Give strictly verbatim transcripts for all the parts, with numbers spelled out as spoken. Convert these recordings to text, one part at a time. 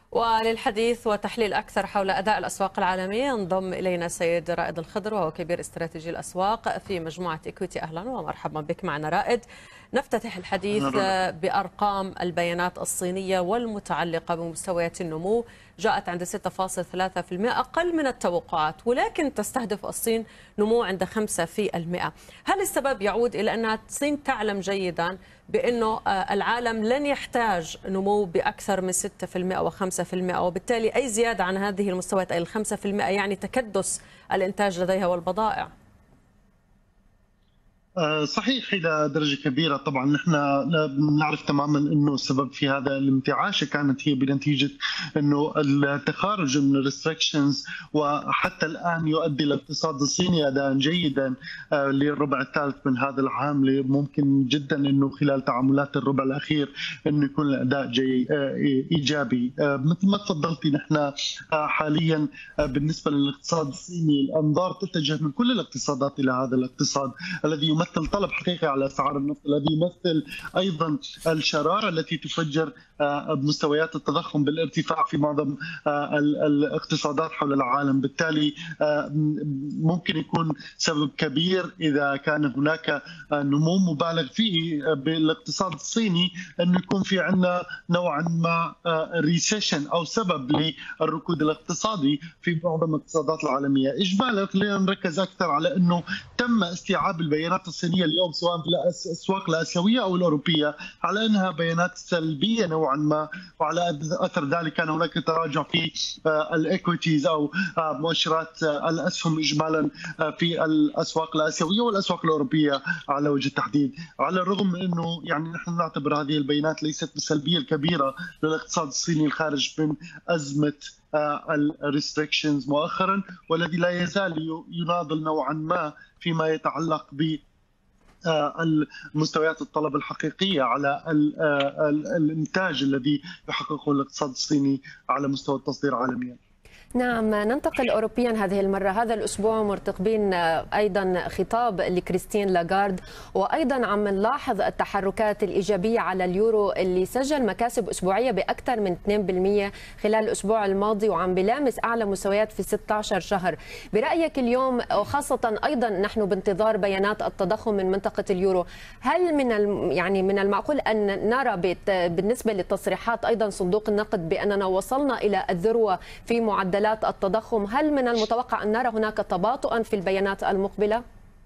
وللحديث وتحليل أكثر حول أداء الأسواق العالمية ينضم إلينا سيد رائد الخضر وهو كبير استراتيجي الأسواق في مجموعة إكويتي. أهلا ومرحبا بك معنا رائد. نفتتح الحديث بأرقام البيانات الصينية والمتعلقة بمستويات النمو، جاءت عند ستة فاصلة ثلاثة بالمئة أقل من التوقعات، ولكن تستهدف الصين نمو عند خمسة بالمئة. هل السبب يعود إلى أن الصين تعلم جيدا بأنه العالم لن يحتاج نمو بأكثر من ستة بالمئة وخمسة بالمئة، وبالتالي أي زيادة عن هذه المستويات أي الخمسة بالمئة يعني تكدس الإنتاج لديها والبضائع؟ صحيح إلى درجة كبيرة. طبعا نحن نعرف تماما أنه السبب في هذا الانتعاش كانت هي بنتيجة أنه التخارج من الريستريكشنز، وحتى الآن يؤدي الاقتصاد الصيني أداء جيدا للربع الثالث من هذا العام. ممكن جدا أنه خلال تعاملات الربع الأخير أنه يكون الأداء جي إيجابي. مثل ما تفضلتي، نحن حاليا بالنسبة للاقتصاد الصيني الأنظار تتجه من كل الاقتصادات إلى هذا الاقتصاد الذي يمثل طلب حقيقي على اسعار النفط، الذي يمثل ايضا الشراره التي تفجر مستويات التضخم بالارتفاع في معظم الاقتصادات حول العالم. بالتالي ممكن يكون سبب كبير اذا كان هناك نمو مبالغ فيه بالاقتصاد الصيني انه يكون في عندنا نوعا ما ريسيشن او سبب للركود الاقتصادي في معظم الاقتصادات العالميه. اجمالا خلينا نركز اكثر على انه تم استيعاب البيانات الصينيه اليوم سواء في الاسواق الاسيويه او الاوروبيه على انها بيانات سلبيه نوعا ما، وعلى اثر ذلك كان هناك تراجع في الايكويتيز او مؤشرات الاسهم اجمالا في الاسواق الاسيويه والاسواق الاوروبيه على وجه التحديد. على الرغم من انه يعني نحن نعتبر هذه البيانات ليست بالسلبيه الكبيره للاقتصاد الصيني الخارج من ازمه الريستريكشنز مؤخرا، والذي لا يزال يناضل نوعا ما فيما يتعلق ب المستويات الطلب الحقيقية على الإنتاج الذي يحققه الاقتصاد الصيني على مستوى التصدير عالميا. نعم، ننتقل أوروبيا هذه المرة. هذا الأسبوع مرتقبين أيضا خطاب لكريستين لاغارد، وأيضا عم نلاحظ التحركات الإيجابية على اليورو اللي سجل مكاسب أسبوعية بأكثر من اثنين بالمئة خلال الأسبوع الماضي، وعم بلامس أعلى مستويات في ستة عشر شهر. برأيك اليوم، وخاصة أيضا نحن بانتظار بيانات التضخم من منطقة اليورو، هل من يعني من المعقول أن نرى بالنسبة للتصريحات أيضا صندوق النقد بأننا وصلنا إلى الذروة في معدلات التضخم؟ هل من المتوقع أن نرى هناك تباطؤا في البيانات المقبلة؟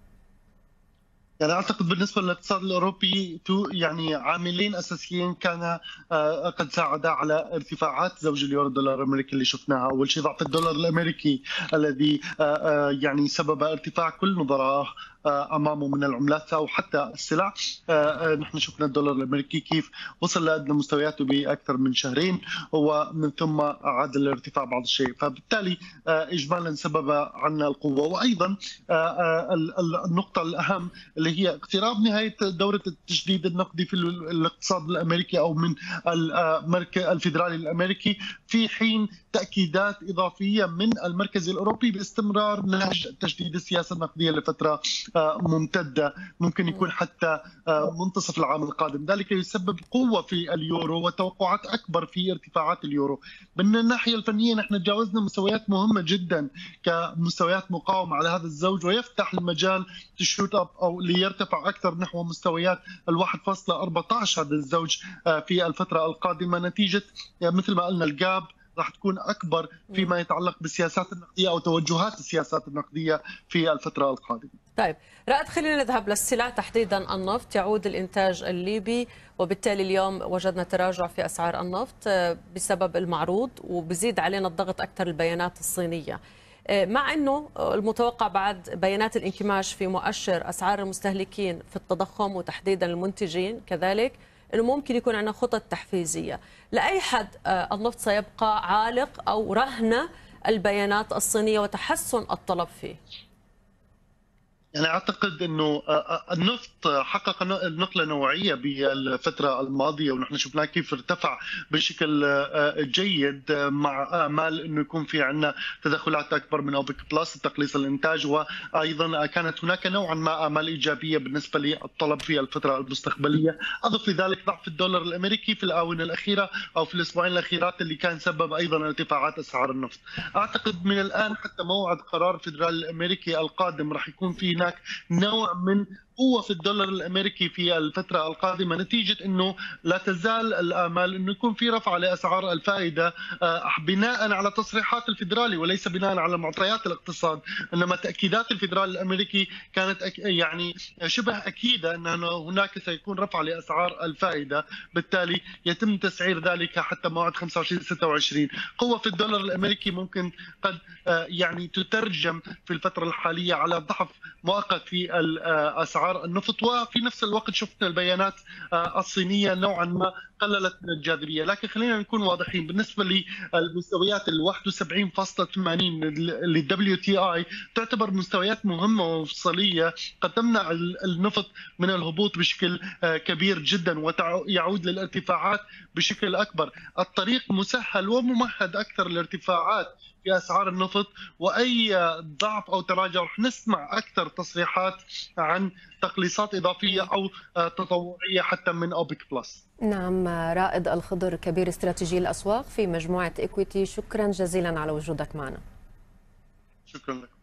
يعني اعتقد بالنسبه للاقتصاد الاوروبي يعني عاملين اساسيين كان قد ساعدا على ارتفاعات زوج اليورو دولار الامريكي اللي شفناها. اول شيء ضعف الدولار الامريكي الذي يعني سبب ارتفاع كل نظرائه امامه من العملات او حتى السلع. نحن شفنا الدولار الامريكي كيف وصل لادنى مستوياته باكثر من شهرين، ومن ثم عاد الارتفاع بعض الشيء، فبالتالي اجمالا سبب عنا القوه. وايضا النقطه الاهم اللي هي اقتراب نهايه دوره التجديد النقدي في الاقتصاد الامريكي او من المركز الفيدرالي الامريكي، في حين تاكيدات اضافيه من المركز الاوروبي باستمرار نهج تجديد السياسه النقديه لفتره ممتده، ممكن يكون حتى منتصف العام القادم. ذلك يسبب قوه في اليورو وتوقعات اكبر في ارتفاعات اليورو. من الناحيه الفنيه نحن تجاوزنا مستويات مهمه جدا كمستويات مقاومه على هذا الزوج، ويفتح المجال تشوت اب او ليرتفع اكثر نحو مستويات الواحد فاصلة أربعة عشر هذا الزوج في الفتره القادمه، نتيجه مثل ما قلنا الجاب راح تكون اكبر فيما يتعلق بالسياسات النقديه او توجهات السياسات النقديه في الفتره القادمه. طيب رائد، خلينا نذهب للسلع تحديدا النفط. يعود الانتاج الليبي، وبالتالي اليوم وجدنا تراجع في اسعار النفط بسبب المعروض، وبزيد علينا الضغط اكثر البيانات الصينيه، مع انه المتوقع بعد بيانات الانكماش في مؤشر اسعار المستهلكين في التضخم وتحديدا المنتجين كذلك انه ممكن يكون عندنا خطط تحفيزيه. لاي حد النفط سيبقى عالق او رهن البيانات الصينيه وتحسن الطلب فيه؟ يعني اعتقد انه النفط حقق نقله نوعيه بالفتره الماضيه، ونحن شفنا كيف ارتفع بشكل جيد مع امال انه يكون في عندنا تدخلات اكبر من اوبك بلس لتقليص الانتاج، وايضا كانت هناك نوعا ما امال ايجابيه بالنسبه للطلب في الفتره المستقبليه. اضف لذلك ضعف الدولار الامريكي في الاونه الاخيره او في الاسبوعين الاخيرات اللي كان سبب ايضا ارتفاعات اسعار النفط. اعتقد من الان حتى موعد قرار الفدرالي الامريكي القادم راح يكون في هناك نوع من قوة في الدولار الأمريكي في الفترة القادمة، نتيجة أنه لا تزال الآمال أنه يكون في رفع لأسعار الفائدة بناء على تصريحات الفدرالي وليس بناء على معطيات الاقتصاد. إنما تأكيدات الفدرالي الأمريكي كانت يعني شبه أكيدة أن هناك سيكون رفع لأسعار الفائدة، بالتالي يتم تسعير ذلك حتى موعد خمسة وعشرين ستة وعشرين. قوة في الدولار الأمريكي ممكن قد يعني تترجم في الفترة الحالية على ضعف مؤقت في أسعار النفط، وفي نفس الوقت شفنا البيانات الصينية نوعا ما قللت من الجاذبية. لكن خلينا نكون واضحين، بالنسبة للمستويات ال واحد وسبعين فاصلة ثمانين للدبليو تي اي تعتبر مستويات مهمة ومفصلية قد تمنع النفط من الهبوط بشكل كبير جدا ويعود للارتفاعات بشكل أكبر. الطريق مسهل وممهد أكثر للارتفاعات في أسعار النفط، وأي ضعف أو تراجع رح نسمع أكثر تصريحات عن تقليصات إضافية أو تطوعية حتى من أوبك بلس. نعم، رائد الخضر كبير استراتيجي الأسواق في مجموعة إكويتي، شكرا جزيلا على وجودك معنا. شكرا لك.